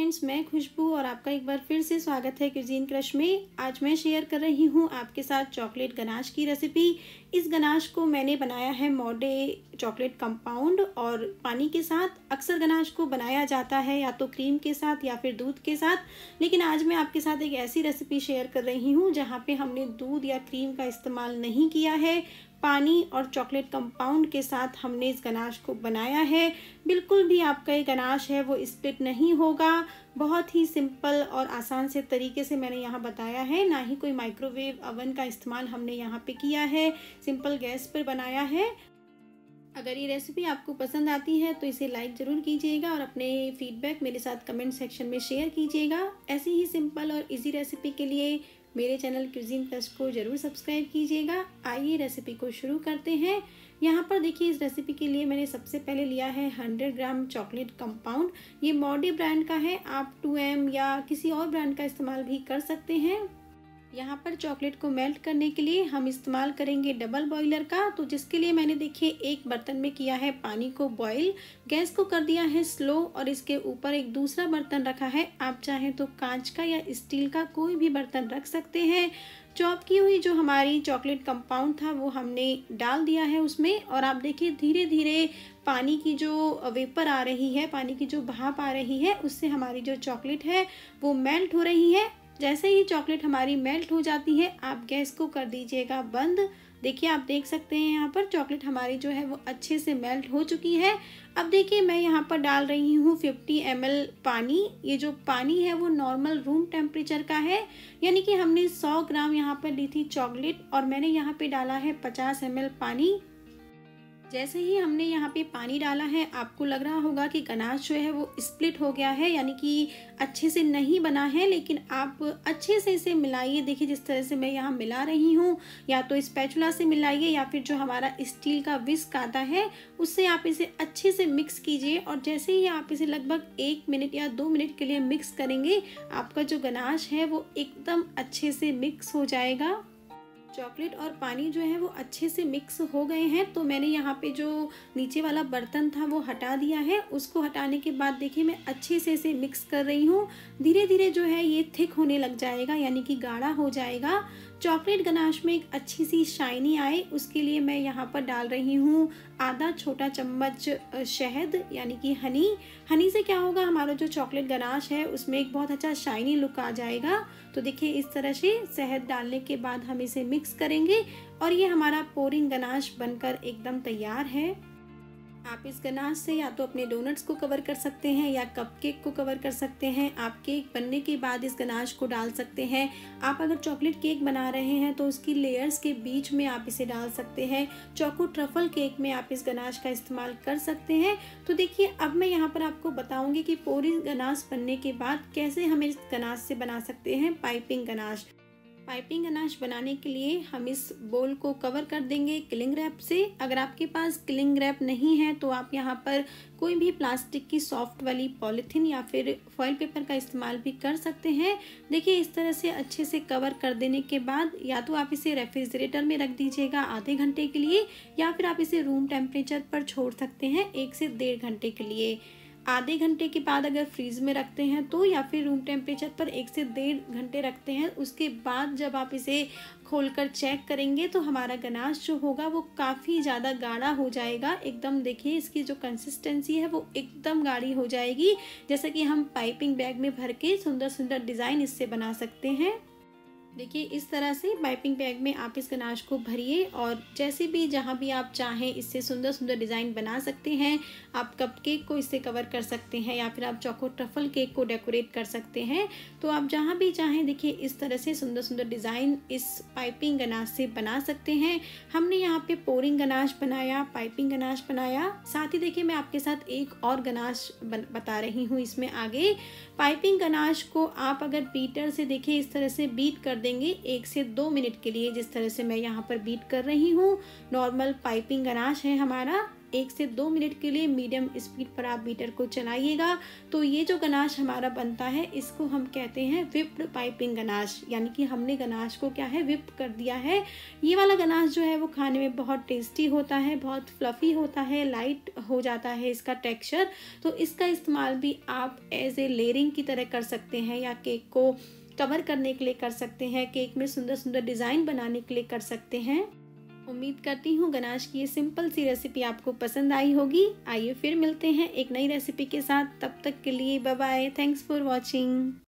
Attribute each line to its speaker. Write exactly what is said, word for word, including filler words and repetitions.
Speaker 1: Friends, मैं खुशबू और आपका एक बार फिर से स्वागत है क्यूजीन क्रश में। आज मैं शेयर कर रही हूँ आपके साथ चॉकलेट गनाश की रेसिपी। इस गनाश को मैंने बनाया है मोडे चॉकलेट कंपाउंड और पानी के साथ। अक्सर गनाश को बनाया जाता है या तो क्रीम के साथ या फिर दूध के साथ, लेकिन आज मैं आपके साथ एक ऐसी रेसिपी शेयर कर रही हूँ जहाँ पे हमने दूध या क्रीम का इस्तेमाल नहीं किया है। पानी और चॉकलेट कंपाउंड के साथ हमने इस गनाश को बनाया है। बिल्कुल भी आपका ये गनाश है वो स्प्लिट नहीं होगा। बहुत ही सिंपल और आसान से तरीके से मैंने यहाँ बताया है, ना ही कोई माइक्रोवेव अवन का इस्तेमाल हमने यहाँ पे किया है। सिंपल गैस पर बनाया है। अगर ये रेसिपी आपको पसंद आती है तो इसे लाइक ज़रूर कीजिएगा और अपने फीडबैक मेरे साथ कमेंट सेक्शन में शेयर कीजिएगा। ऐसी ही सिंपल और इजी रेसिपी के लिए मेरे चैनल क्यूजीन क्रश को ज़रूर सब्सक्राइब कीजिएगा। आइए रेसिपी को शुरू करते हैं। यहाँ पर देखिए, इस रेसिपी के लिए मैंने सबसे पहले लिया है हंड्रेड ग्राम चॉकलेट कंपाउंड। ये मोडे ब्रांड का है, आप टू एम या किसी और ब्रांड का इस्तेमाल भी कर सकते हैं। यहाँ पर चॉकलेट को मेल्ट करने के लिए हम इस्तेमाल करेंगे डबल बॉयलर का, तो जिसके लिए मैंने देखिए एक बर्तन में किया है पानी को बॉईल, गैस को कर दिया है स्लो और इसके ऊपर एक दूसरा बर्तन रखा है। आप चाहें तो कांच का या स्टील का कोई भी बर्तन रख सकते हैं। चॉप की हुई जो हमारी चॉकलेट कंपाउंड था वो हमने डाल दिया है उसमें, और आप देखिए धीरे धीरे पानी की जो वेपर आ रही है, पानी की जो भाप आ रही है, उससे हमारी जो चॉकलेट है वो मेल्ट हो रही है। जैसे ही चॉकलेट हमारी मेल्ट हो जाती है आप गैस को कर दीजिएगा बंद। देखिए, आप देख सकते हैं यहाँ पर चॉकलेट हमारी जो है वो अच्छे से मेल्ट हो चुकी है। अब देखिए, मैं यहाँ पर डाल रही हूँ फिफ्टी एम एल पानी। ये जो पानी है वो नॉर्मल रूम टेम्परेचर का है, यानी कि हमने सौ ग्राम यहाँ पर ली थी चॉकलेट और मैंने यहाँ पे डाला है पचास एम एल पानी। जैसे ही हमने यहाँ पे पानी डाला है, आपको लग रहा होगा कि गनाश जो है वो स्प्लिट हो गया है, यानी कि अच्छे से नहीं बना है, लेकिन आप अच्छे से इसे मिलाइए। देखिए, जिस तरह से मैं यहाँ मिला रही हूँ, या तो स्पैचुला से मिलाइए या फिर जो हमारा स्टील का विस्क आता है उससे आप इसे अच्छे से मिक्स कीजिए। और जैसे ही आप इसे लगभग एक मिनट या दो मिनट के लिए मिक्स करेंगे, आपका जो गनाश है वो एकदम अच्छे से मिक्स हो जाएगा। चॉकलेट और पानी जो है वो अच्छे से मिक्स हो गए हैं, तो मैंने यहाँ पे जो नीचे वाला बर्तन था वो हटा दिया है। उसको हटाने के बाद देखिए मैं अच्छे से इसे मिक्स कर रही हूँ। धीरे धीरे जो है ये थिक होने लग जाएगा, यानी कि गाढ़ा हो जाएगा। चॉकलेट गनाश में एक अच्छी सी शाइनी आए, उसके लिए मैं यहाँ पर डाल रही हूँ आधा छोटा चम्मच शहद, यानी कि हनी। हनी से क्या होगा, हमारा जो चॉकलेट गनाश है उसमें एक बहुत अच्छा शाइनी लुक आ जाएगा। तो देखिए, इस तरह से शहद डालने के बाद हम इसे मिक्स करेंगे और ये हमारा पोरिंग गनाश बनकर एकदम तैयार है। आप इस गनाश से या तो अपने डोनट्स को कवर कर सकते हैं या कपकेक को कवर कर सकते हैं। आप केक बनने के बाद इस गनाश को डाल सकते हैं। आप अगर चॉकलेट केक बना रहे हैं तो उसकी लेयर्स के बीच में आप इसे डाल सकते हैं। चोको ट्रफल केक में आप इस गनाश का इस्तेमाल कर सकते हैं। तो देखिए, अब मैं यहाँ पर आपको बताऊंगी कि पोरिंग गनाश बनने के बाद कैसे हम इस गनाश से बना सकते हैं पाइपिंग गनाश। पाइपिंग गनाश बनाने के लिए हम इस बोल को कवर कर देंगे क्लिंग रैप से। अगर आपके पास क्लिंग रैप नहीं है तो आप यहाँ पर कोई भी प्लास्टिक की सॉफ्ट वाली पॉलीथीन या फिर फॉइल पेपर का इस्तेमाल भी कर सकते हैं। देखिए, इस तरह से अच्छे से कवर कर देने के बाद या तो आप इसे रेफ्रिजरेटर में रख दीजिएगा आधे घंटे के लिए, या फिर आप इसे रूम टेम्परेचर पर छोड़ सकते हैं एक से डेढ़ घंटे के लिए। आधे घंटे के बाद अगर फ्रीज में रखते हैं तो, या फिर रूम टेम्परेचर पर एक से डेढ़ घंटे रखते हैं, उसके बाद जब आप इसे खोलकर चेक करेंगे तो हमारा गनाश जो होगा वो काफ़ी ज़्यादा गाढ़ा हो जाएगा। एकदम देखिए, इसकी जो कंसिस्टेंसी है वो एकदम गाढ़ी हो जाएगी, जैसा कि हम पाइपिंग बैग में भर के सुंदर सुंदर डिज़ाइन इससे बना सकते हैं। देखिए, इस तरह से पाइपिंग बैग में आप इस गनाश को भरिए और जैसे भी जहाँ भी आप चाहें इससे सुंदर सुंदर डिज़ाइन बना सकते हैं। आप कपकेक को इससे कवर कर सकते हैं या फिर आप चोको ट्रफल केक को डेकोरेट कर सकते हैं। तो आप जहाँ भी चाहें देखिए इस तरह से सुंदर सुंदर डिज़ाइन इस पाइपिंग गनाश से बना सकते हैं। हमने यहाँ पे पोरिंग गनाश बनाया, पाइपिंग गनाश बनाया, साथ ही देखिए मैं आपके साथ एक और गनाश बता रही हूँ इसमें आगे। पाइपिंग गनाश को आप अगर बीटर से देखिए इस तरह से बीट कर देंगे एक से दो मिनट के लिए, जिस तरह से मैं यहाँ पर बीट कर रही हूँ। नॉर्मल पाइपिंग गनाश है हमारा। एक से दो मिनट के लिए मीडियम स्पीड पर आप बीटर को चलाइएगा। तो ये जो गनाश हमारा बनता है इसको हम कहते हैं विप्ड पाइपिंग गनाश, यानी कि हमने गनाश को क्या है विप कर दिया है। ये वाला गनाश जो है वो खाने में बहुत टेस्टी होता है, बहुत फ्लफ़ी होता है, लाइट हो जाता है इसका टेक्सचर। तो इसका इस्तेमाल भी आप एज ए लेयरिंग की तरह कर सकते हैं या केक को कवर करने के लिए कर सकते हैं, केक में सुंदर सुंदर डिज़ाइन बनाने के लिए कर सकते हैं। उम्मीद करती हूँ गनाश की ये सिंपल सी रेसिपी आपको पसंद आई होगी। आइए फिर मिलते हैं एक नई रेसिपी के साथ, तब तक के लिए bye bye. Thanks for watching.